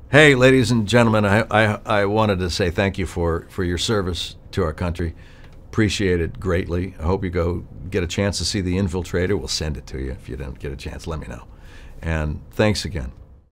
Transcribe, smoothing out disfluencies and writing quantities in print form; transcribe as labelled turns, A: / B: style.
A: Hey, ladies and gentlemen, I wanted to say thank you for your service to our country. Appreciate it greatly. I hope you go get a chance to see The Infiltrator. We'll send it to you. If you don't get a chance, let me know. And thanks again.